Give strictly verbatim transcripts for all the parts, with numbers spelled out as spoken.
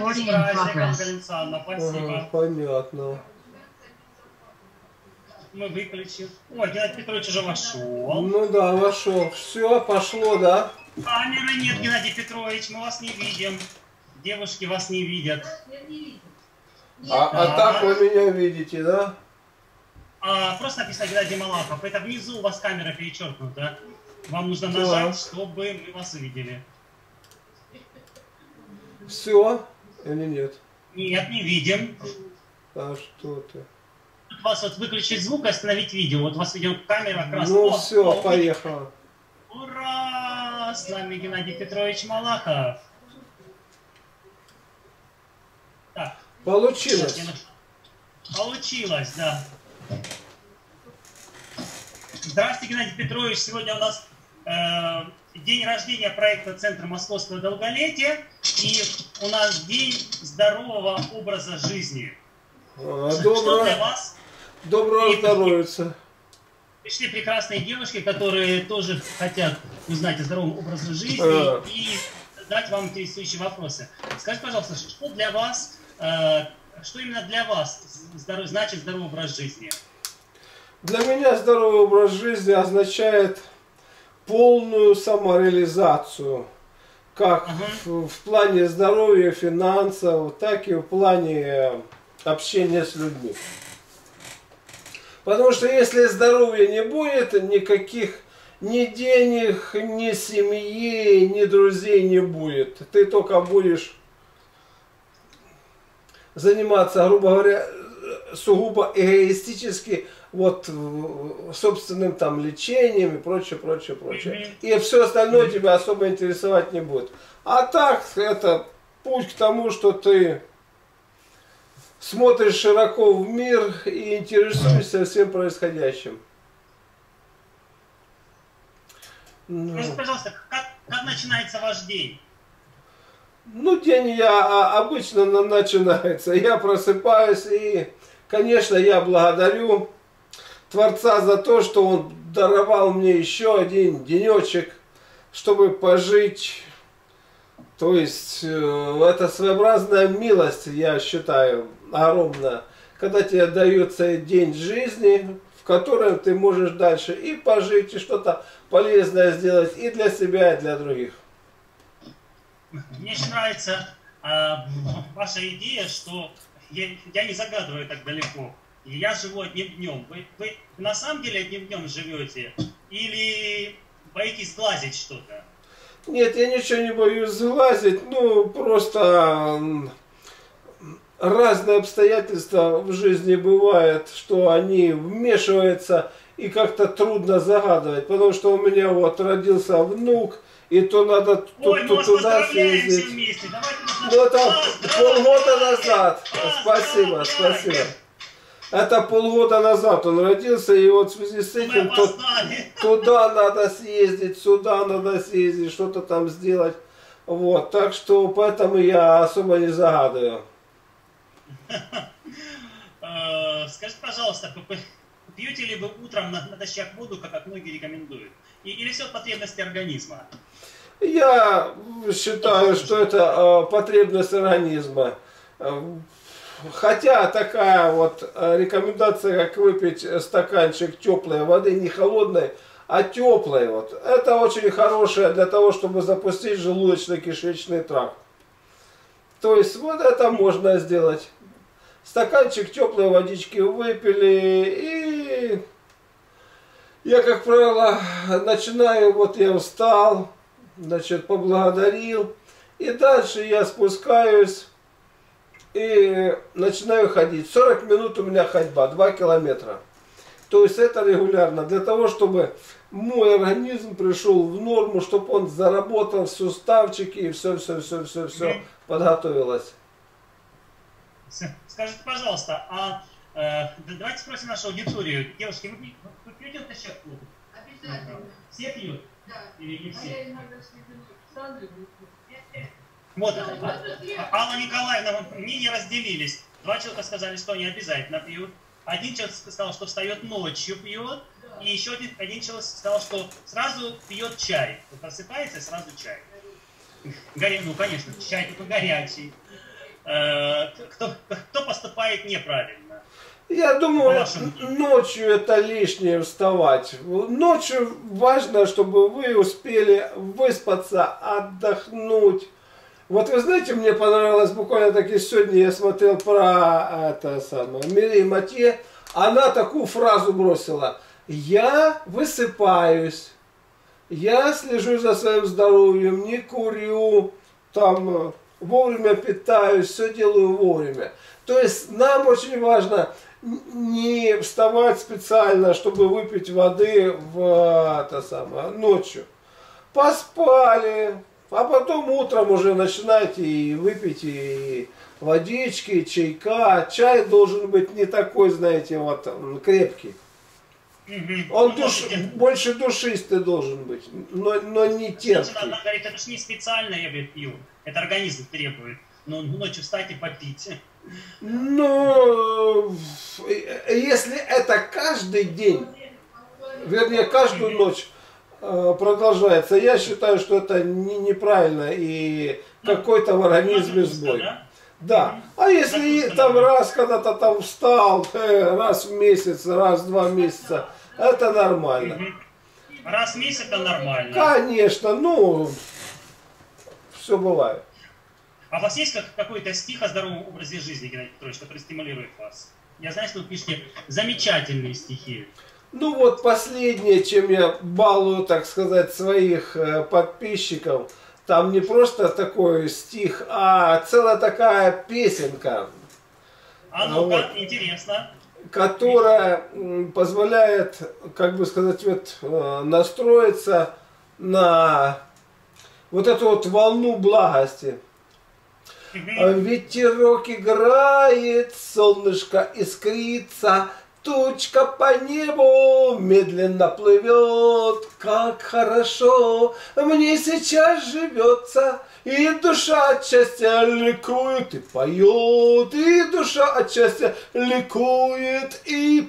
С праздником, Галинцана, спасибо. Ага, понятно. Мы выключим. Ой, Геннадий Петрович уже вошел. Ну да, вошел. Все, пошло, да? Камеры нет, Геннадий Петрович, мы вас не видим. Девушки вас не видят. А, Да. а так вы меня видите, да? А, просто написано Геннадий Малахов. Это внизу у вас камера перечеркнута. Вам нужно Да. нажать, чтобы мы вас увидели. Все или нет? Нет, не видим. А что ты? У вас вот выключить звук и остановить видео. Вот у вас видеокамера как раз. Ну О, все, о, поехало. Ура! С нами Геннадий Петрович Малахов. Так. Получилось. Сейчас я... Получилось, да. Здравствуйте, Геннадий Петрович. Сегодня у нас э, день рождения проекта Центра Московского долголетия. И у нас день здорового образа жизни. А, Что доброго, для вас? доброго И- здоровья. Пришли прекрасные девушки, которые тоже хотят узнать о здоровом образе жизни А. и задать вам интересующие вопросы. Скажите, пожалуйста, что для вас, э, что именно для вас здоров- значит здоровый образ жизни? Для меня здоровый образ жизни означает полную самореализацию. Как Ага. в, в плане здоровья, финансов, так и в плане общения с людьми. Потому что если здоровья не будет, никаких ни денег, ни семьи, ни друзей не будет. Ты только будешь заниматься, грубо говоря, сугубо эгоистически, вот собственным там лечением и прочее, прочее, прочее. И все остальное тебя особо интересовать не будет. А так, это путь к тому, что ты смотришь широко в мир и интересуешься всем происходящим. Ну, Скажите, пожалуйста, как, как начинается ваш день? ну, день я а, обычно на- начинается. Я просыпаюсь и, конечно, я благодарю Творца за то, что Он даровал мне еще один денечек, чтобы пожить. То есть э, это своеобразная милость, я считаю, огромная. Когда тебе дается день жизни, в котором ты можешь дальше и пожить, и что-то полезное сделать и для себя, и для других. Мне очень нравится э, ваша идея, что я, я не загадываю так далеко. И я живу одним днем. Вы, вы на самом деле одним днем живете? Или боитесь сглазить что-то? Нет, я ничего не боюсь сглазить, ну просто м, разные обстоятельства в жизни бывают, что они вмешиваются и как-то трудно загадывать, потому что у меня вот родился внук, и то надо ту- Ой, ту- мы вас туда поздравляем все съездить. вместе. Давайте нас Ну это поздравляем. полгода назад, спасибо, Поздравляем. спасибо. Это полгода назад он родился, и вот в связи с Мы этим тот, опоздали. туда надо съездить, сюда надо съездить, что-то там сделать. Вот, так что поэтому я особо не загадываю. Э, Скажите, пожалуйста, п- п- пьете ли вы утром на- натощак воду, как как многие рекомендуют? И- Или все от потребности организма? Я считаю, что это э, потребность организма. Э, Хотя такая вот э, рекомендация, как выпить стаканчик теплой воды, не холодной, а теплой, вот, это очень хорошее для того, чтобы запустить желудочно-кишечный тракт. То есть вот это можно сделать. Стаканчик теплой водички выпили, и я, как правило, начинаю, вот я устал, значит, поблагодарил, и дальше я спускаюсь и начинаю ходить. сорок минут у меня ходьба, два километра. То есть это регулярно, для того, чтобы мой организм пришел в норму, чтобы он заработал суставчики и все, все, все, все, все подготовилось. С- Скажите, пожалуйста, а э, да- давайте спросим нашу аудиторию. Девушки, вы, пи- вы пьете натощак воду? Обязательно. Все пьют? Да. Или не А все? я иногда с Викторией Александровной Вот, Да, а- вот это я. а- Алла Николаевна, вот мнения разделились. Два человека сказали, что они обязательно пьют. Один человек сказал, что встает ночью, пьет. Да. И еще один, один человек сказал, что сразу пьет чай. Вот просыпается и сразу чай. Горя... Ну, конечно, чай только горячий. э, кто, кто поступает неправильно? Я думаю, Вашим. ночью это лишнее вставать. Ночью важно, чтобы вы успели выспаться, отдохнуть. Вот вы знаете, мне понравилось буквально таки сегодня, я смотрел про это самое, Мирей Матье, она такую фразу бросила: я высыпаюсь, я слежу за своим здоровьем, не курю, там вовремя питаюсь, все делаю вовремя. То есть нам очень важно не вставать специально, чтобы выпить воды в, это самое, ночью. Поспали, а потом утром уже начинайте и выпить и водички, и чайка. Чай должен быть не такой, знаете, вот крепкий. Мгм. Он Ну, душ, можете- больше душистый должен быть, но, но не Значит, терпкий. она говорит, это же не специально я говорит, пью. Это организм требует. Но ночью встать и попить. Но если это каждый день, вернее каждую ночь э, продолжается, я считаю, что это не- неправильно и какой-то в организме Нагрузка, сбой. да? Да. А если Нагрузка, там да. раз когда-то там встал, э, раз в месяц, раз в два месяца, это нормально. Мгм. Раз в месяц это нормально. Конечно, ну, все бывает. А у вас есть как, какой-то стих о здоровом образе жизни, Геннадий Петрович, который стимулирует вас? Я знаю, что вы пишете замечательные стихи. Ну вот последнее, чем я балую, так сказать, своих э, подписчиков, там не просто такой стих, а целая такая песенка, А А ну-ка, вот. интересно. которая м, позволяет, как бы сказать, вот, э, настроиться на вот эту вот волну благости. Мгм. Ветерок играет, солнышко искрится, тучка по небу медленно плывет. Как хорошо мне сейчас живется, и душа от счастья ликует и поет, и душа от счастья ликует и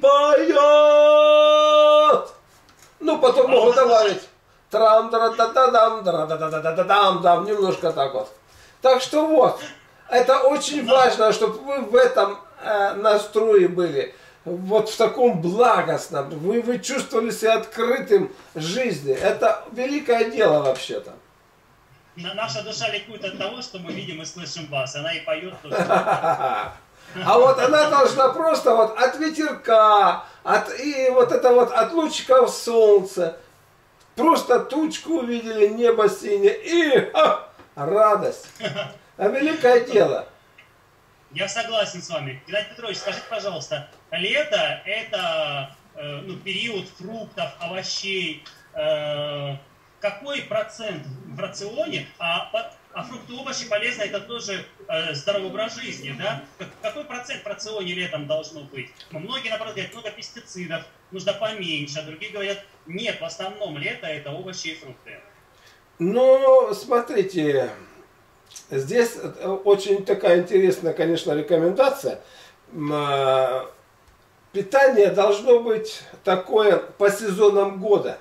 поет. Ну, потом могу добавить трам дра да да дам дра да да да да дам дам немножко так вот. Так что вот, это очень важно, чтобы вы в этом э, настрое были, вот в таком благостном, вы, вы чувствовали себя открытым жизни. Это великое дело вообще-то. На- Наша душа ликует от того, что мы видим и слышим вас. Она и поет тоже. А вот она должна просто вот от ветерка, от, и вот это вот от лучиков солнца, просто тучку увидели, небо синее, и ха, радость. А великое дело. Я согласен с вами. Геннадий Петрович, скажите, пожалуйста, лето это э, ну, период фруктов, овощей. Э, какой процент в рационе, а, по- а фрукты и овощи полезны, это тоже э, здоровый образ жизни, да? Как- Какой процент в рационе летом должно быть? Ну, многие, наоборот, говорят, много пестицидов, нужно поменьше, а другие говорят, нет, в основном лето это овощи и фрукты. Ну, смотрите, здесь очень такая интересная, конечно, рекомендация. М, а, Питание должно быть такое по сезонам года.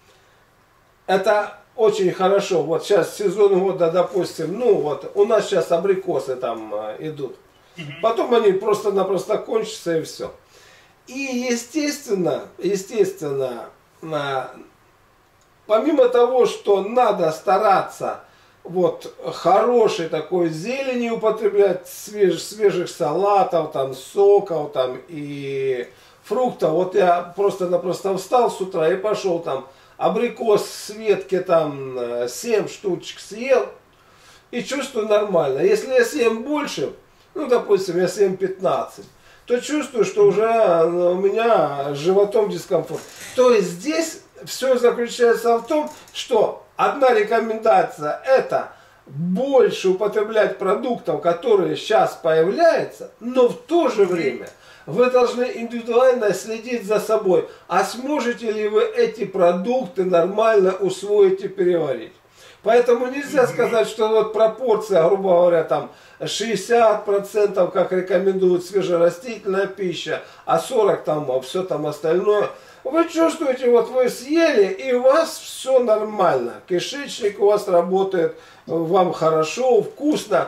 Это очень хорошо. Вот сейчас сезон года, допустим, ну вот у нас сейчас абрикосы там а, идут. Мгм. Потом они просто-напросто кончатся и все. И естественно, естественно, а, помимо того, что надо стараться вот хорошей такой зелени употреблять, свеж, свежих салатов, там, соков там, и фруктов. Вот я просто-напросто встал с утра и пошел там абрикос с ветки там семь штучек съел и чувствую нормально. Если я съем больше, ну допустим я съем пятнадцать, то чувствую, что уже у меня с животом дискомфорт. То есть здесь все заключается в том, что одна рекомендация это больше употреблять продуктов, которые сейчас появляются, но в то же время вы должны индивидуально следить за собой. А сможете ли вы эти продукты нормально усвоить и переварить? Поэтому нельзя сказать, что вот пропорция, грубо говоря, там шестьдесят процентов, как рекомендует свежерастительная пища, а сорок процентов там все там остальное. Вы чувствуете, вот вы съели, и у вас все нормально. Кишечник у вас работает, вам хорошо, вкусно.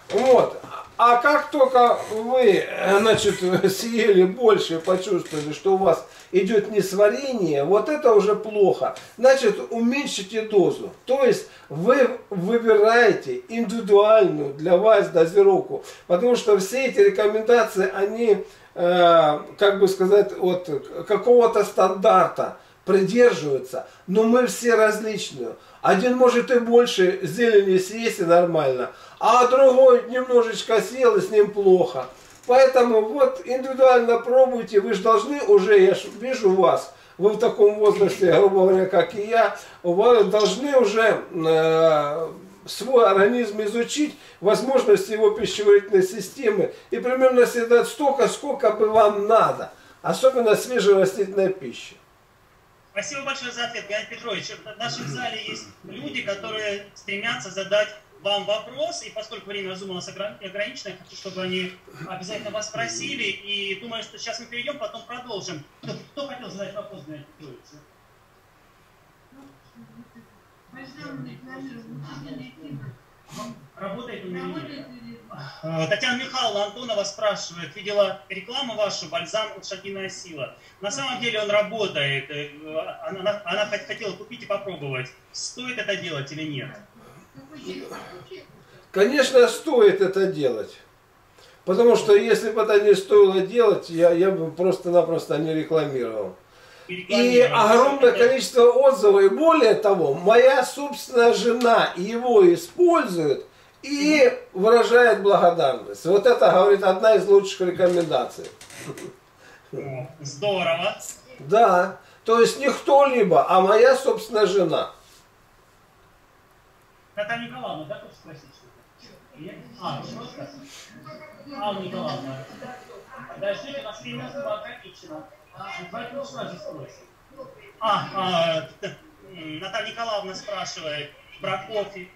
Вот. А как только вы, значит, съели больше и почувствовали, что у вас идет несварение, вот это уже плохо. Значит, уменьшите дозу. То есть вы выбираете индивидуальную для вас дозировку. Потому что все эти рекомендации, они, э, как бы сказать, от какого-то стандарта придерживаются. Но мы все различные. Один может и больше зелени съесть и нормально, а другой немножечко съел и с ним плохо. Поэтому вот индивидуально пробуйте, вы же должны уже, я ж вижу вас, вы в таком возрасте, грубо говоря, как и я, вы должны уже э, свой организм изучить, возможности его пищеварительной системы и примерно съедать столько, сколько бы вам надо, особенно свежей растительной пищи. Спасибо большое за ответ, Геннадий Петрович. В нашем зале есть люди, которые стремятся задать вам вопрос, и поскольку время Zoom у нас ограничено, я хочу, чтобы они обязательно вас спросили, и думаю, что сейчас мы перейдем, потом продолжим. Кто, кто хотел задать вопрос, Геннадий Петрович? Работает у меня? Татьяна Михайловна Антонова спрашивает, видела рекламу вашу, бальзам «Лошадиная сила». На самом деле он работает, она, она хотела купить и попробовать. Стоит это делать или нет? Конечно, стоит это делать. Потому что если бы это не стоило делать, я, я бы просто-напросто не рекламировал. И огромное количество отзывов. И более того, моя собственная жена его использует и выражает благодарность. Вот это, говорит, одна из лучших рекомендаций. О, здорово. Да. То есть не кто-либо, а моя собственная жена. Наталья Николаевна, да, хочешь спросить что-то? Нет? А, просто? Алла Николаевна. Подождите, у нас время ограничено. Поэтому сразу спросим. А, а, Наталья Николаевна спрашивает про кофе.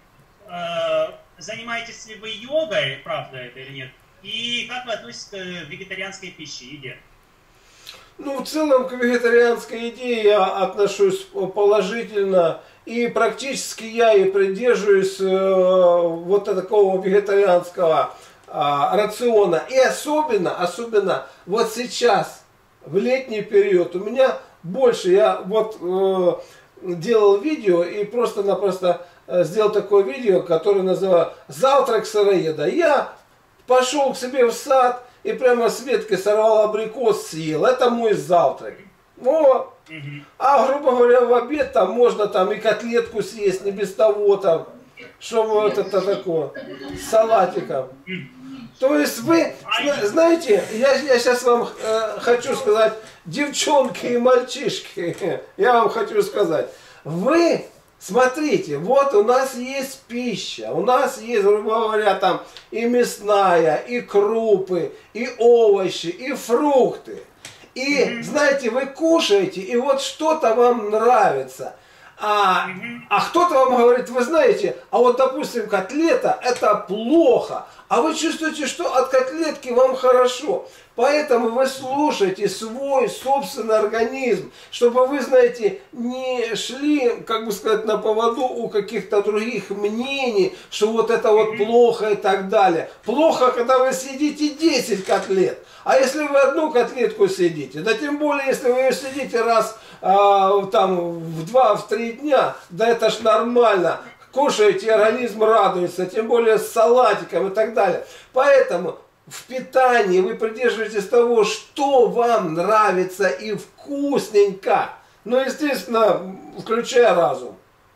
Занимаетесь ли вы йогой, правда это или нет? И как вы относитесь к вегетарианской пище, еде? Ну, в целом к вегетарианской еде я отношусь положительно. И практически я и придерживаюсь э, вот такого вегетарианского э, рациона. И особенно, особенно вот сейчас, в летний период, у меня больше, я вот э, делал видео и просто-напросто э, сделал такое видео, которое называю «Завтрак сыроеда». Я пошел к себе в сад и прямо с ветки сорвал абрикос, съел. Это мой завтрак. Вот. А, грубо говоря, в обед там можно там и котлетку съесть, не без того там, что вот это такое, с салатиком. То есть вы, знаете, я, я сейчас вам э, хочу сказать, девчонки и мальчишки, я вам хочу сказать, вы, смотрите, вот у нас есть пища, у нас есть, грубо говоря, там и мясная, и крупы, и овощи, и фрукты. И, mm-hmm. знаете, вы кушаете, и вот что-то вам нравится. А, mm-hmm. а кто-то вам говорит, вы знаете, а вот, допустим, котлета, это плохо. А вы чувствуете, что от котлетки вам хорошо. Поэтому вы слушайте свой собственный организм, чтобы вы, знаете, не шли, как бы сказать, на поводу у каких-то других мнений, что вот это вот плохо и так далее. Плохо, когда вы съедите десять котлет. А если вы одну котлетку съедите, да тем более, если вы ее съедите раз а, там в два-три дня, да это ж нормально. Кушаете, организм радуется, тем более с салатиком и так далее. Поэтому в питании вы придерживаетесь того, что вам нравится и вкусненько. Ну, естественно, включая разум.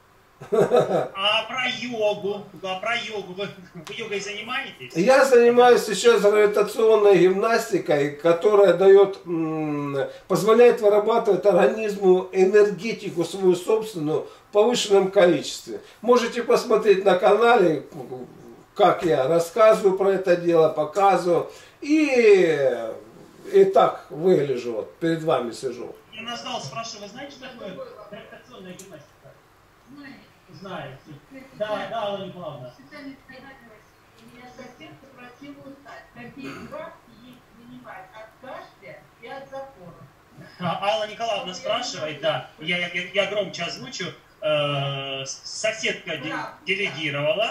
А про йогу? А про йогу вы, вы йогой занимаетесь? Я занимаюсь сейчас гравитационной гимнастикой, которая дает, позволяет вырабатывать организму энергетику свою собственную в повышенном количестве. Можете посмотреть на канале, как я рассказываю про это дело, показываю. И, и так выгляжу, вот, перед вами сижу. Я нас зал спрашиваю, вы знаете, что такое гравитационная гимнастика? Знаете. Да, да, Алла Николаевна. Меня совсем попросила узнать, какие справки есть принимать от кашля и от запора. Алла Николаевна спрашивает, да, я, я, я громче озвучу, э, соседка делегировала,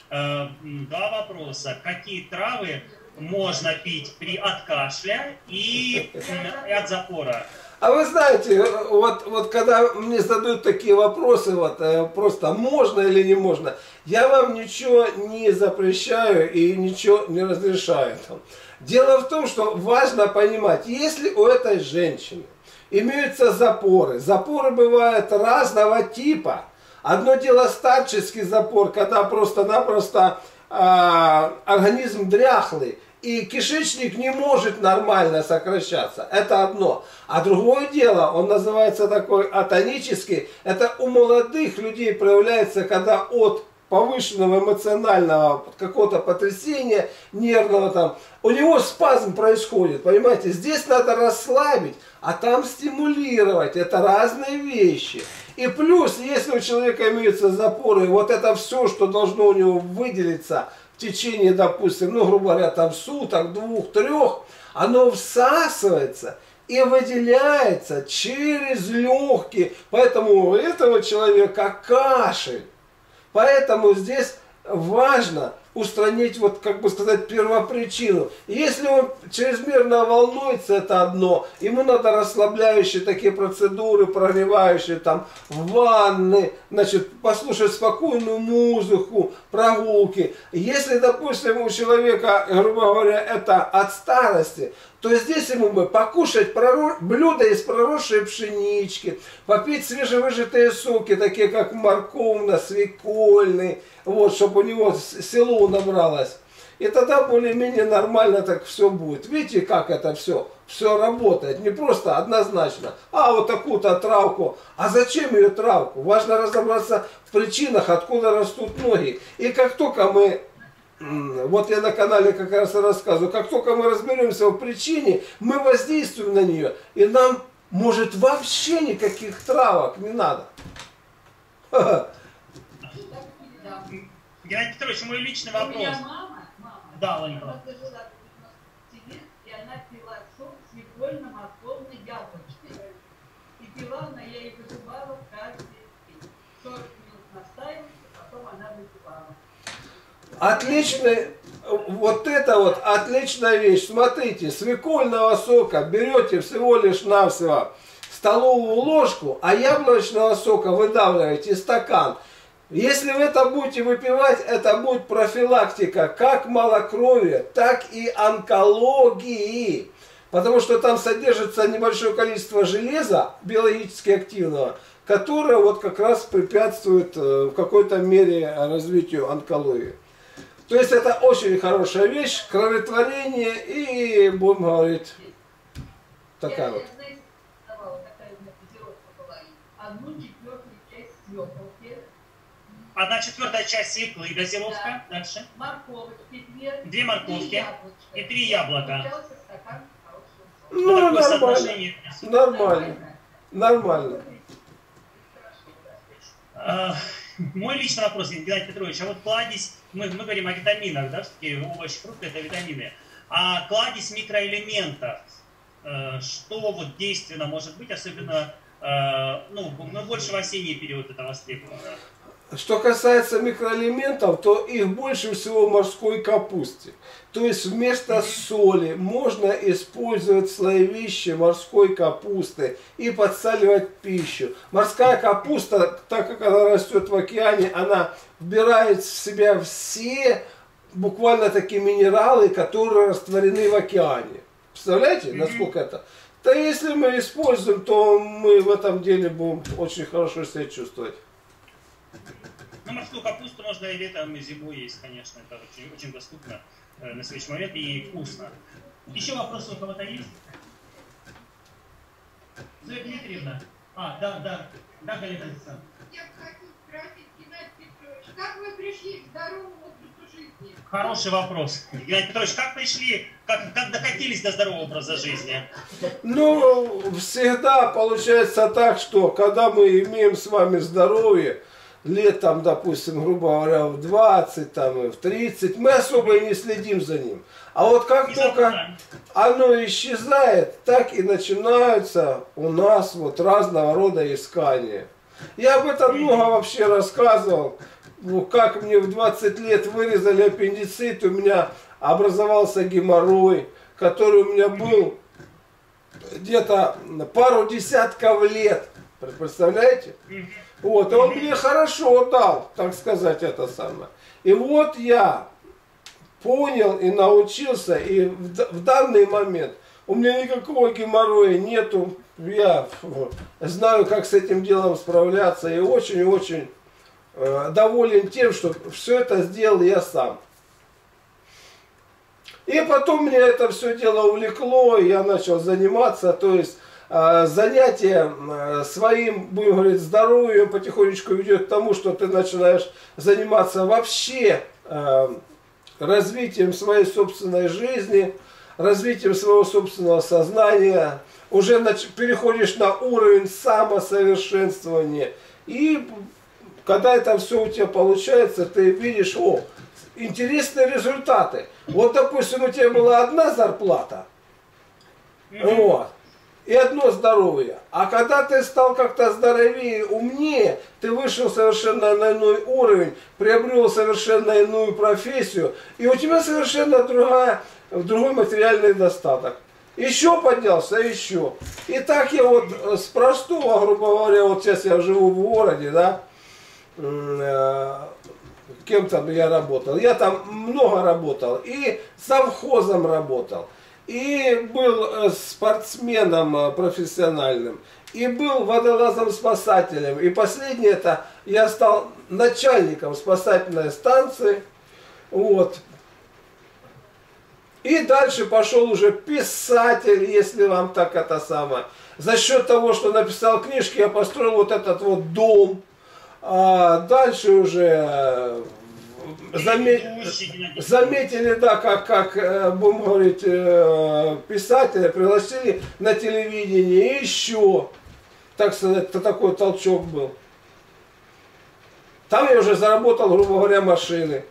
э, два вопроса. Какие травы можно пить при от кашля и, и от запора? А вы знаете, вот, вот когда мне задают такие вопросы, вот просто можно или не можно, я вам ничего не запрещаю и ничего не разрешаю. Дело в том, что важно понимать, если у этой женщины имеются запоры, запоры бывают разного типа. Одно дело старческий запор, когда просто-напросто э, организм дряхлый, и кишечник не может нормально сокращаться. Это одно. А другое дело, он называется такой атонический, это у молодых людей проявляется, когда от повышенного эмоционального какого-то потрясения нервного там, у него спазм происходит, понимаете, здесь надо расслабить, а там стимулировать, это разные вещи. И плюс, если у человека имеются запоры, вот это все, что должно у него выделиться в течение, допустим, ну, грубо говоря, там суток, двух, трех, оно всасывается и выделяется через легкие, поэтому у этого человека кашель. Поэтому здесь важно устранить, вот как бы сказать, первопричину. Если он чрезмерно волнуется, это одно. Ему надо расслабляющие такие процедуры, прогревающие там ванны, значит, послушать спокойную музыку, прогулки. Если, допустим, у человека, грубо говоря, это от старости, то здесь ему бы покушать блюда из проросшей пшенички, попить свежевыжатые соки, такие как морковно-свекольный, вот, чтобы у него село набралось. И тогда более-менее нормально так все будет. Видите, как это все? Все работает. Не просто однозначно. А, вот такую-то травку. А зачем ее травку? Важно разобраться в причинах, откуда растут ноги. И как только мы... Вот я на канале как раз и рассказываю. Как только мы разберемся в причине, мы воздействуем на нее. И нам, может, вообще никаких травок не надо. Геннадий Петрович, мой личный вопрос. У меня мама, мама, Да, Ладно. она дожила до девяноста лет, и она пила сок с свекольно-морковной яблочкой. И пила она, я ей выживала каждый день. сорок минут настаивалась, потом она выпивала. Отличный, вот это вот отличная вещь. Смотрите, свекольного сока берете всего лишь навсего столовую ложку, а яблочного сока выдавливаете стакан. Если вы это будете выпивать, это будет профилактика как малокровия, так и онкологии. Потому что там содержится небольшое количество железа, биологически активного, которое вот как раз препятствует в какой-то мере развитию онкологии. То есть это очень хорошая вещь, кроветворение и, будем говорить, такая я, вот. Я, знаете, давала, такая у меня дозировка была. Одну четвертую часть свеколки. Одна четвертая часть свеклы и дозировка. Да. Дальше. Морковочки две. Две морковки и три яблока. Получался стакан хорошего сока. Ну, Такое нормально, соотношение. нормально, нормально. А, Мой личный вопрос, Геннадий Петрович, а вот кладезь, мы, мы говорим о витаминах, да, все-таки овощи, фрукты это витамины, а кладезь микроэлементов, э, что вот действенно может быть, особенно, э, ну, мы больше в осенний период это востребовано. Что касается микроэлементов, то их больше всего в морской капусте. То есть вместо соли можно использовать слоевище морской капусты и подсаливать пищу. Морская капуста, так как она растет в океане, она вбирает в себя все буквально такие минералы, которые растворены в океане. Представляете, насколько это? Да если мы используем, то мы в этом деле будем очень хорошо себя чувствовать. Ну, морскую капусту можно и летом, и зимой есть, конечно, это очень, очень доступно э, на следующий момент и вкусно. Еще вопросы у кого-то есть? Зоя Дмитриевна. А, да, да, да, Галина Александровна. Я хочу спросить, Геннадий Петрович, как вы пришли к здоровому образу жизни? Хороший вопрос. Геннадий Петрович, как пришли, как, как докатились до здорового образа жизни? Ну, всегда получается так, что когда мы имеем с вами здоровье, лет там, допустим, грубо говоря, в двадцать, там, и в тридцать, мы особо и не следим за ним. А вот как Не только забываем. оно исчезает, так и начинаются у нас вот разного рода искания. Я об этом много вообще рассказывал. ну, как мне в двадцать лет вырезали аппендицит, у меня образовался геморрой, который у меня был где-то пару десятков лет. Представляете? Вот, он мне хорошо дал, так сказать, это самое. И вот я понял и научился, и в, в данный момент у меня никакого геморроя нету. Я знаю, как с этим делом справляться, и очень-очень э, доволен тем, что все это сделал я сам. И потом меня это все дело увлекло, и я начал заниматься, то есть э, занятие э, своим, будем говорить, здоровьем потихонечку ведет к тому, что ты начинаешь заниматься вообще э, развитием своей собственной жизни, развитием своего собственного сознания, уже нач- переходишь на уровень самосовершенствования. И когда это все у тебя получается, ты видишь, о, интересные результаты. Вот, допустим, у тебя была одна зарплата, вот, и одно здоровье. А когда ты стал как-то здоровее, умнее, ты вышел совершенно на иной уровень, приобрел совершенно иную профессию, и у тебя совершенно другая, другой материальный достаток. Еще поднялся, еще. И так я вот с простого, грубо говоря, вот сейчас я живу в городе, да, кем там я работал. Я там много работал, и совхозом работал, и был спортсменом профессиональным, и был водолазом-спасателем. И последнее это, я стал начальником спасательной станции, вот. И дальше пошел уже писатель, если вам так это самое. За счет того, что написал книжки, я построил вот этот вот дом. А дальше уже заметили, заметили, да, как, как будем говорить, писателя пригласили на телевидение. И еще, так сказать, такой толчок был. Там я уже заработал, грубо говоря, машины.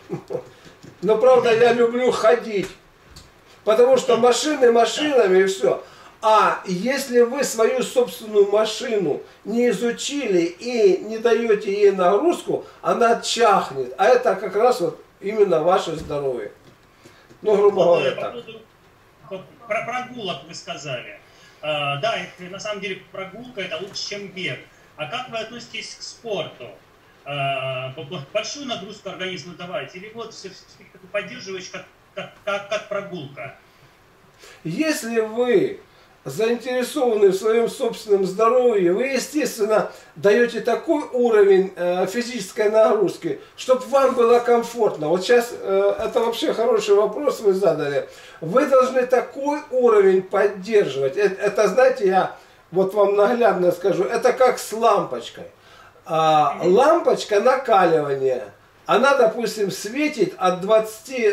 Но правда я люблю ходить. Потому что машины машинами и все. А если вы свою собственную машину не изучили и не даете ей нагрузку, она чахнет. А это как раз вот именно ваше здоровье. Ну, грубо говоря, так. Про прогулок вы сказали. Uh, да, это, на самом деле прогулка это лучше, чем бег. А как вы относитесь к спорту? Uh, большую нагрузку организму давать? Или вот все-таки поддерживаешь как, как, как, как прогулка? Если вы заинтересованы в своем собственном здоровье, вы, естественно, даете такой уровень э, физической нагрузки, чтобы вам было комфортно. Вот сейчас э, это вообще хороший вопрос вы задали. Вы должны такой уровень поддерживать. Это, это знаете, я вот вам наглядно скажу, это как с лампочкой. А, лампочка накаливания. Она, допустим, светит от двадцати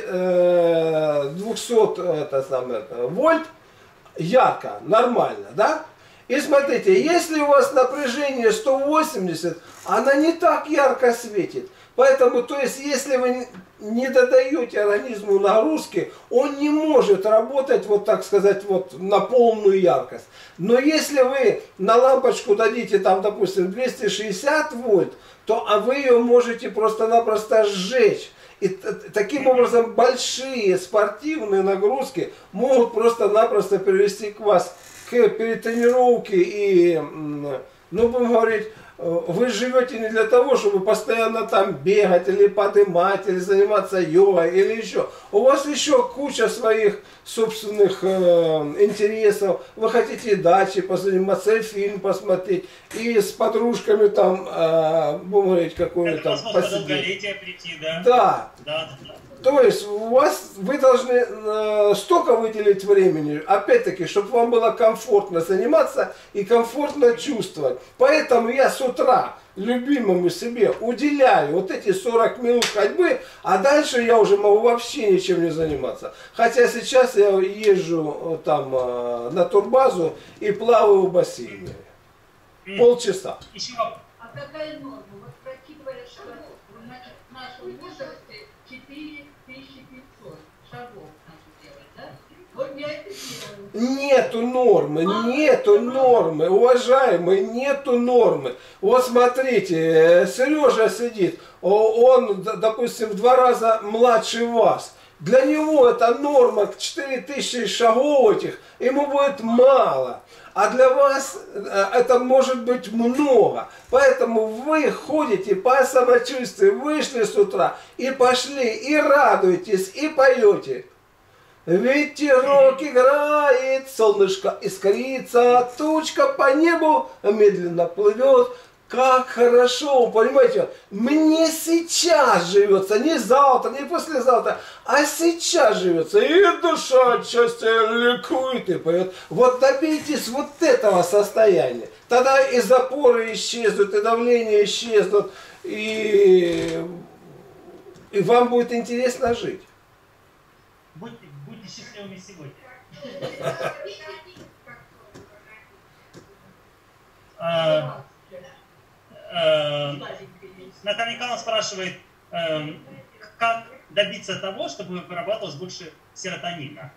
двухсот это самое, вольт ярко, нормально, да? И смотрите, если у вас напряжение сто восемьдесят, она не так ярко светит. Поэтому, то есть, если вы не додаете организму нагрузки, он не может работать, вот так сказать, вот на полную яркость. Но если вы на лампочку дадите, там, допустим, двести шестьдесят вольт, то а вы ее можете просто-напросто сжечь. И таким образом большие спортивные нагрузки могут просто-напросто привести к вас к перетренировке и, ну, будем говорить, вы живете не для того, чтобы постоянно там бегать или поднимать, или заниматься йогой, или еще. У вас еще куча своих собственных э, интересов. Вы хотите дачи позаниматься, и фильм посмотреть, и с подружками там, э, будем говорить, какую-то там посидеть. Прийти, да? Да. Да, да. То есть у вас, вы должны э, столько выделить времени, опять-таки, чтобы вам было комфортно заниматься и комфортно чувствовать. Поэтому я с утра любимому себе уделяю вот эти сорок минут ходьбы, а дальше я уже могу вообще ничем не заниматься. Хотя сейчас я езжу там э, на турбазу и плаваю в бассейне. Полчаса. Еще. А какая норма? Вот врачи говорят, что в нашем возрасте четыре тысячи пятьсот шагов надо делать, да? Вот я это делаю. Нету нормы, нету нормы, уважаемые, нету нормы. Вот смотрите, Сережа сидит, он, допустим, в два раза младше вас. Для него это норма, четыре тысячи шагов этих, ему будет мало. А для вас это может быть много. Поэтому вы ходите по самочувствию, вышли с утра и пошли, и радуетесь, и поете. Ветерок играет, солнышко искрится, тучка по небу медленно плывет. Как хорошо, понимаете, мне сейчас живется, не завтра, не послезавтра, а сейчас живется. И душа от счастья ликует и поет. Вот добейтесь вот этого состояния. Тогда и запоры исчезнут, и давление исчезнут, и, и вам будет интересно жить. Будьте, будьте счастливыми сегодня. А, а, Наталья Николаевна спрашивает, а, как добиться того, чтобы вырабатывалось больше серотонина?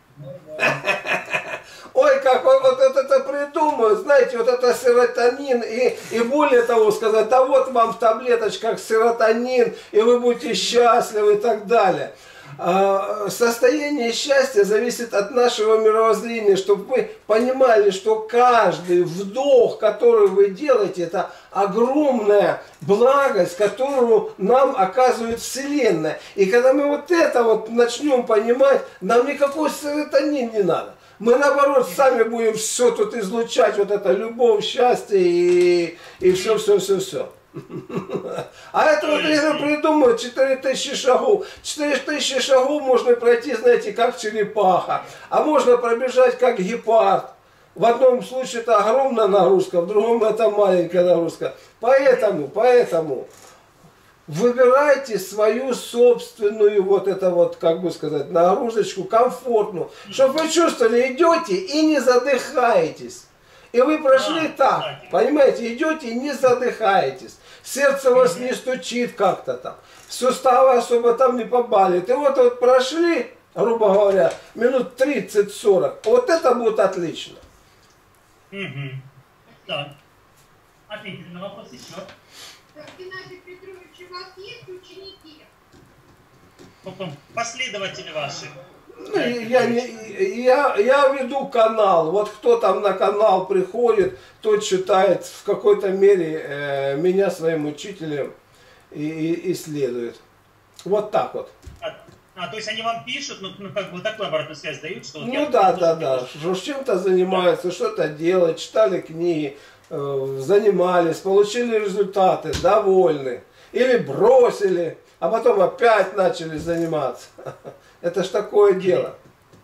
Ой, как вот, вот это, это придумают, знаете, вот это серотонин, и, и более того сказать, да вот вам в таблеточках серотонин, и вы будете счастливы и так далее. Состояние счастья зависит от нашего мировоззрения, чтобы вы понимали, что каждый вдох, который вы делаете, это огромная благость, которую нам оказывает Вселенная. И когда мы вот это вот начнем понимать, нам никакой серотонин не надо. Мы наоборот сами будем все тут излучать, вот это любовь, счастье и, и все, все, все, все. А это вот если придумают четыре тысячи шагов. четыре тысячи шагов можно пройти, знаете, как черепаха. А можно пробежать как гепард. В одном случае это огромная нагрузка, в другом это маленькая нагрузка. Поэтому, поэтому выбирайте свою собственную вот это вот, как бы сказать, нагрузочку комфортную. Чтобы вы чувствовали, идете и не задыхаетесь. И вы прошли а, так, кстати. Понимаете, идете и не задыхаетесь. Сердце у вас не стучит как-то там. Суставы особо там не побалит. И вот, вот прошли, грубо говоря, минут тридцать-сорок. Вот это будет отлично. Угу. Так. Ответили на вопрос еще. Геннадий Петрович, у вас есть ученики? Последователи ваши. Ну, я, не, я, я веду канал. Вот кто там на канал приходит, тот считает в какой-то мере э, меня своим учителем и, и, и следует. Вот так вот. А, а, то есть они вам пишут, ну, ну как бы такую обратную связь дают, что... Ну да, да, да. Что чем-то занимаются, да. Что-то делают, читали книги, э, занимались, получили результаты, довольны. Или бросили, а потом опять начали заниматься. Это ж такое дело.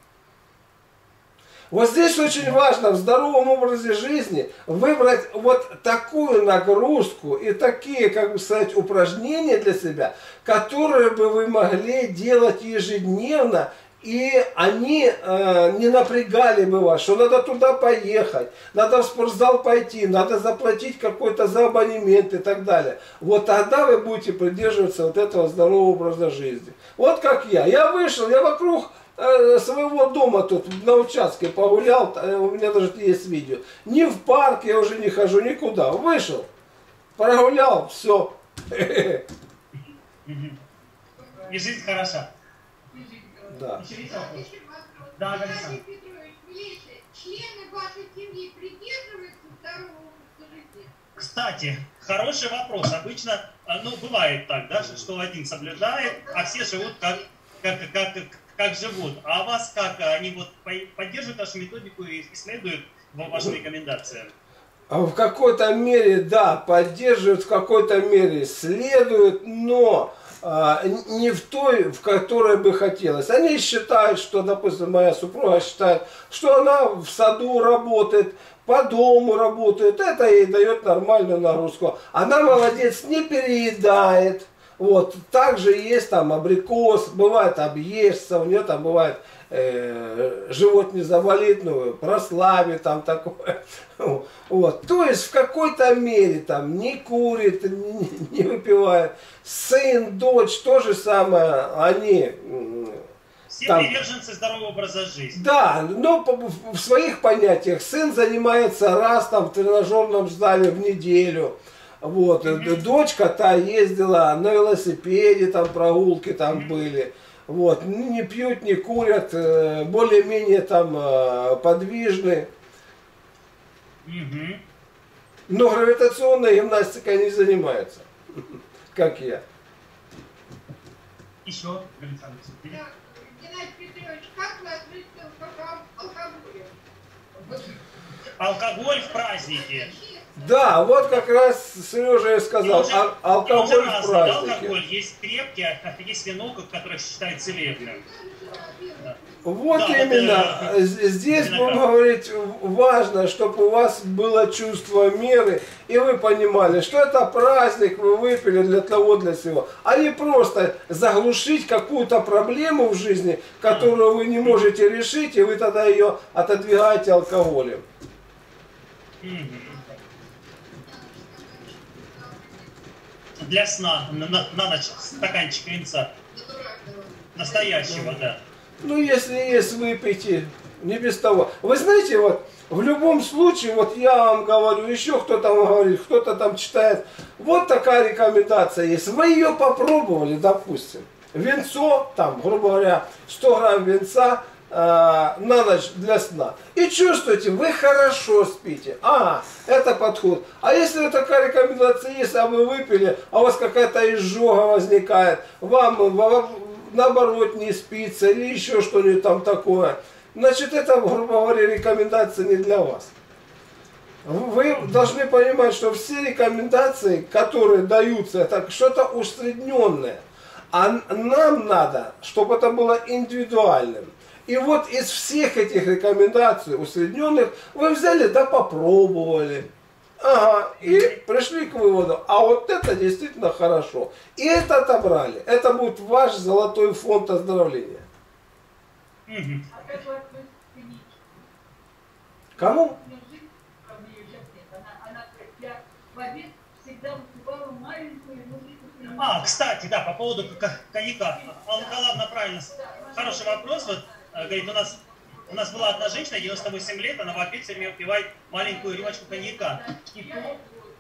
Вот здесь очень важно в здоровом образе жизни выбрать вот такую нагрузку и такие, как бы сказать, упражнения для себя, которые бы вы могли делать ежедневно, и они э, не напрягали бы вас, что надо туда поехать, надо в спортзал пойти, надо заплатить какой-то за абонемент и так далее. Вот тогда вы будете придерживаться вот этого здорового образа жизни. Вот как я. Я вышел, я вокруг э, своего дома тут на участке погулял, у меня даже есть видео. Ни в парк я уже не хожу, никуда. Вышел, прогулял, все. И жизнь хороша. Да. Да, Геннадий Петрович, Миша, члены вашей семьи придерживаются здорового образа жизни? Кстати, хороший вопрос. Обычно, ну, бывает так, да, что один соблюдает, а все живут как, как, как, как, как живут. А у вас как? Они вот поддерживают вашу методику и следуют вашим рекомендациям? В какой-то мере, да, поддерживают, в какой-то мере следуют, но а, не в той, в которой бы хотелось. Они считают, что, допустим, моя супруга считает, что она в саду работает, по дому работает, это ей дает нормальную нагрузку. Она, молодец, не переедает. Вот, также есть там абрикос, бывает объестся, у нее там бывает э, живот не заболит, ну, прославит там такое. Вот, то есть в какой-то мере там не курит, не, не выпивает. Сын, дочь, то же самое, они Все там, приверженцы здорового образа жизни. да, но в своих понятиях сын занимается раз там в тренажерном зале в неделю. Вот, mm-hmm. дочка та ездила на велосипеде, там прогулки там mm-hmm. были. Вот, не пьют, не курят, более-менее там подвижны. Mm-hmm. Но гравитационной гимнастикой не занимаются, как я. Еще, Так, Геннадий Петрович, как вы относитесь к алкоголю? Алкоголь в празднике. Да, вот как раз Сережа и сказал, уже, а, алкоголь в празднике. Алкоголь есть крепкий, а есть вино, которое считается целебным. Да. Вот да, именно, вот, э, здесь будем говорить, важно, чтобы у вас было чувство меры, и вы понимали, что это праздник, вы выпили для того, для сего, а не просто заглушить какую-то проблему в жизни, которую вы не можете решить, и вы тогда ее отодвигаете алкоголем. Для сна, на, на, на ночь стаканчик винца. Настоящего, да. Ну, если есть, выпейте, не без того. Вы знаете, вот, в любом случае, вот я вам говорю, еще кто-то вам говорит, кто-то там читает, вот такая рекомендация есть. Вы ее попробовали, допустим, винцо, там, грубо говоря, сто грамм винца э, на ночь для сна. И чувствуете, вы хорошо спите. Ага, это подход. А если такая рекомендация есть, а вы выпили, а у вас какая-то изжога возникает, вам, вам наоборот не спится или еще что-нибудь там такое, значит это, грубо говоря, рекомендация не для вас. Вы должны понимать, что все рекомендации, которые даются, это что-то усредненное. А нам надо, чтобы это было индивидуальным. И вот из всех этих рекомендаций усредненных вы взяли да попробовали. Ага, и пришли к выводу, а вот это действительно хорошо. И это отобрали. Это будет ваш золотой фонд оздоровления. А как вы относитесь к клинике? Кому? Она, она, я в обед всегда высыпала маленькую музыку. А, кстати, да, по поводу коньяка. Алла Николаевна правильно, хороший вопрос. Вот, говорит, у нас, у нас была одна женщина, девяносто восемь лет, она в обед все время пивает маленькую рюмочку коньяка. И, то,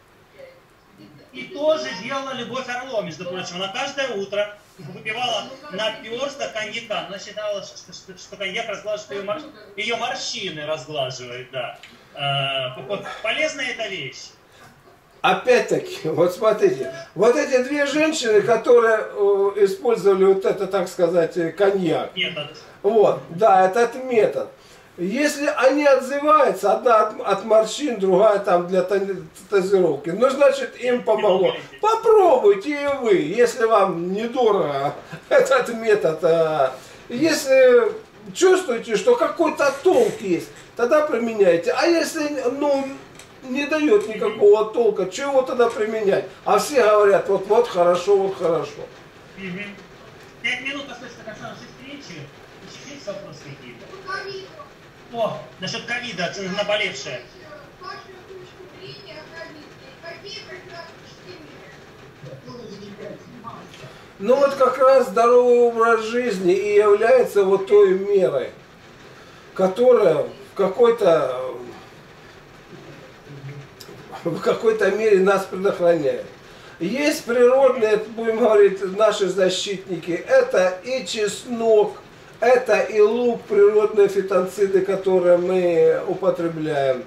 и тоже делала Любовь Орлова, между прочим. Она каждое утро выпивала наперсток коньяка. Она считала, что, что, что коньяк разглаживает ее, морщ... ее морщины, разглаживает, да. Э, полезная эта вещь. Опять-таки, вот смотрите, вот эти две женщины, которые э, использовали вот это, так сказать, коньяк. Метод. Вот, да, этот метод. Если они отзываются, одна от, от морщин, другая там для тазировки, ну, значит, им помогло. Попробуйте и вы, если вам недорого этот метод. А, если чувствуете, что какой-то толк есть, тогда применяйте. А если, ну, не дает никакого толка, чего тогда применять? А все говорят, вот, вот хорошо, вот хорошо. Пять минут остается до конца нашей встречи. Еще есть вопросы какие-то? Ковид. О, насчет ковида, наболевшая. Ваша точка зрения о ковиде. Какие предпочтения? Ну вот как раз здоровый образ жизни и является вот той мерой, которая в какой-то в какой-то мере нас предохраняет. Есть природные, будем говорить, наши защитники, это и чеснок, это и лук, природные фитонциды, которые мы употребляем.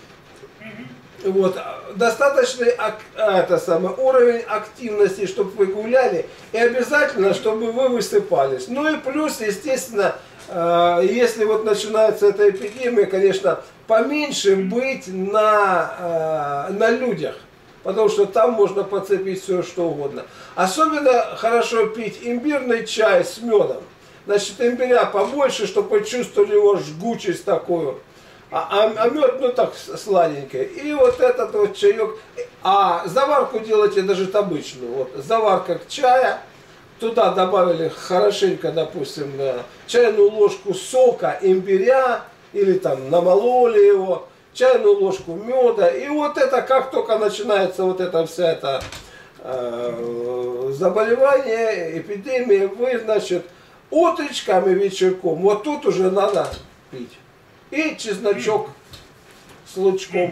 Вот. Достаточный это самое, уровень активности, чтобы вы гуляли, и обязательно, чтобы вы высыпались. Ну и плюс, естественно, если вот начинается эта эпидемия, конечно, поменьше быть на, на людях, потому что там можно подцепить все что угодно. Особенно хорошо пить имбирный чай с медом. Значит, имбиря побольше, чтобы почувствовали его жгучесть такую. А, а, а мед, ну так, сладенький. И вот этот вот чаек. А заварку делайте даже обычную. Вот, заварка чая. Туда добавили хорошенько, допустим, чайную ложку сока имбиря. Или там намололи его. Чайную ложку меда. И вот это, как только начинается вот эта вся эта э, заболевание, эпидемия, вы, значит, утречком и вечерком. Вот тут уже надо пить. И чесночок с лучком.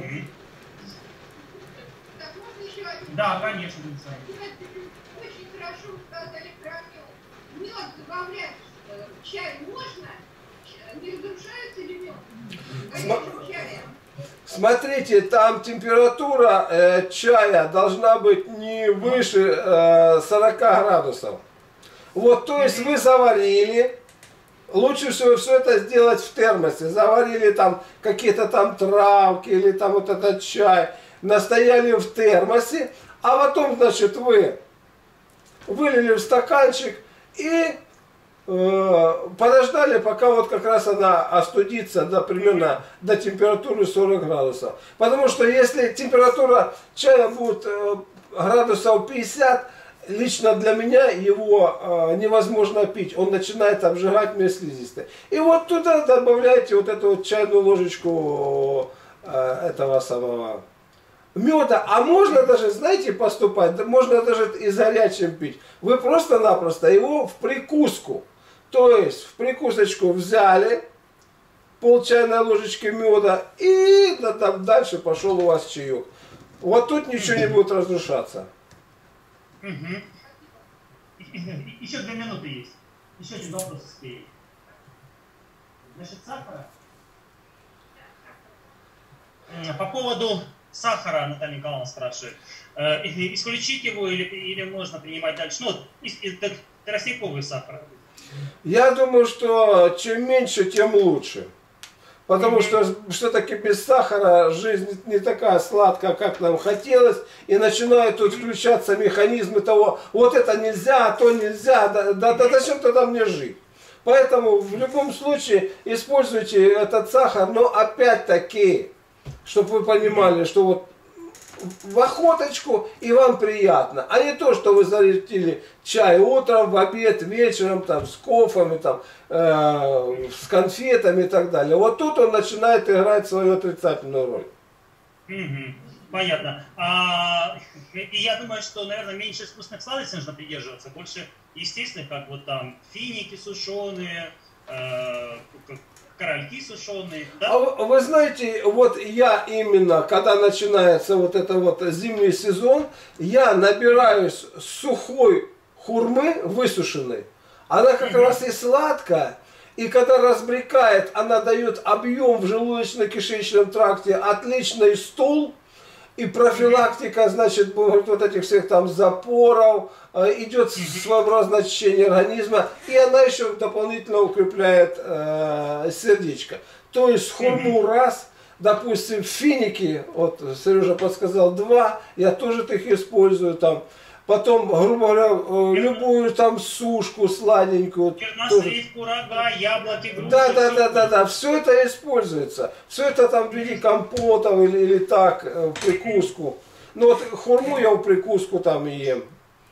Так можно еще один? Да, конечно, Денис. Очень хорошо сказали про мед. Мед добавлять в чай можно? Не разрушается ли мед? Горячим чаем. Смотрите, там температура э, чая должна быть не выше э, сорока градусов. Вот, то есть вы заварили, лучше всего все это сделать в термосе. Заварили там какие-то там травки или там вот этот чай, настояли в термосе, а потом, значит, вы вылили в стаканчик и э, подождали, пока вот как раз она остудится до примерно до температуры сорок градусов. Потому что если температура чая будет э, градусов пятьдесят, лично для меня его э, невозможно пить. Он начинает обжигать мне слизистые. И вот туда добавляете вот эту вот чайную ложечку э, этого самого меда. А можно даже, знаете, поступать, можно даже и горячим пить. Вы просто-напросто его в прикуску. То есть в прикусочку взяли пол чайной ложечки меда и да, там дальше пошел у вас чаек. Вот тут ничего не будет разрушаться. Угу. Еще две минуты есть. Еще один вопрос успеем. Насчет сахара. По поводу сахара Наталья Николаевна спрашивает. Исключить его или, или можно принимать дальше? Ну, это тростниковый сахар. Я думаю, что чем меньше, тем лучше. Потому что все-таки без сахара жизнь не такая сладкая, как нам хотелось. И начинают тут включаться механизмы того, вот это нельзя, а то нельзя, да, да, да зачем тогда мне жить? Поэтому в любом случае используйте этот сахар, но опять-таки, чтобы вы понимали, что вот в охоточку и вам приятно, а не то, что вы залетели чай утром, в обед, вечером, там, с кофами, там, э, с конфетами и так далее. Вот тут он начинает играть свою отрицательную роль. Угу. Понятно. А, и я думаю, что, наверное, меньше вкусных сладостей нужно придерживаться, больше естественных, как вот там финики сушеные, э, корольки сушеные, да? А вы знаете, вот я именно, когда начинается вот это вот зимний сезон, я набираюсь сухой хурмы высушенной. Она как раз и сладкая, и когда разбрекает, она дает объем в желудочно-кишечном тракте, отличный стул, и профилактика, значит, вот этих всех там запоров, идет своеобразное очищение организма, и она еще дополнительно укрепляет э, сердечко. То есть хурму раз, допустим, финики, вот Сережа подсказал, два, я тоже их использую там. Потом, грубо говоря, любую там сушку сладенькую. Чернослив, курага, яблоки, груши. Да, да, да, да, да, все это используется. Все это там в виде компотов или, или так, в прикуску. Ну вот хурму я в прикуску там и ем.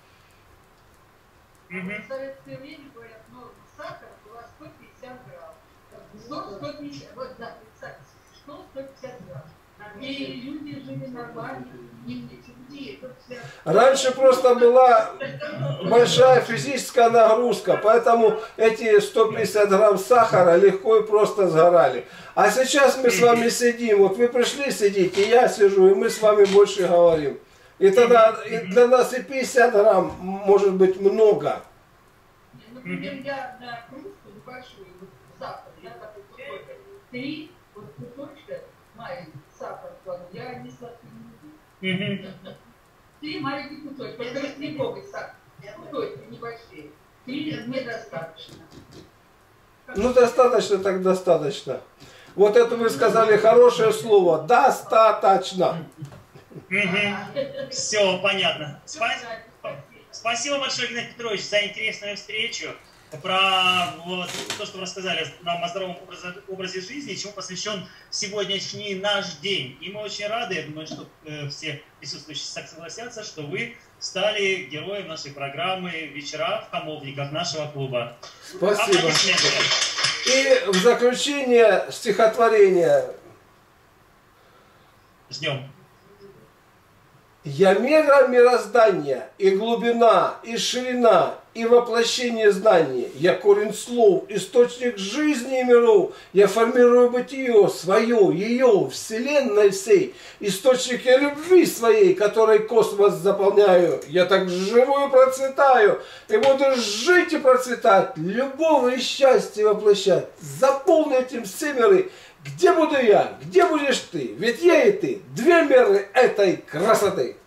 В советское время, говорят, норма сахара была сто пятьдесят грамм. сто, сто пятьдесят, вот да, представьте, сто, сто пятьдесят грамм. И люди жили нормально, им не чудили. Раньше просто была большая физическая нагрузка, поэтому эти сто пятьдесят грамм сахара легко и просто сгорали. А сейчас мы с вами сидим, вот вы пришли сидеть, и я сижу, и мы с вами больше говорим. И тогда и для нас и пятьдесят грамм может быть много. Например, я на кружку небольшую вот, сахар, я такой кусочек, три вот кусочка маленький сахар кладу, я не сладкий не люблю. Три маленьких кусочка, только тростниковый сахар, кусочки небольшие, три мне достаточно. Ну достаточно, так достаточно. Вот это вы сказали хорошее слово, достаточно. Угу. Все, понятно. Спасибо. Спасибо большое, Игнат Петрович, за интересную встречу. Про вот, то, что вы рассказали нам о здоровом образе, образе жизни, чему посвящен сегодняшний наш день. И мы очень рады, я думаю, что э, все присутствующие согласятся, что вы стали героем нашей программы «Вечера в Хамовниках» нашего клуба. Спасибо. И в заключение стихотворение. Ждем. Я мера мироздания, и глубина, и ширина, и воплощение знаний. Я корень слов, источник жизни и миров. Я формирую бытие свое, ее, вселенной всей. Источник я любви своей, которой космос заполняю. Я так живу и процветаю, и буду жить и процветать, любовь и счастье воплощать. Заполни этим все миры. Где буду я? Где будешь ты? Ведь я и ты. Две меры этой красоты.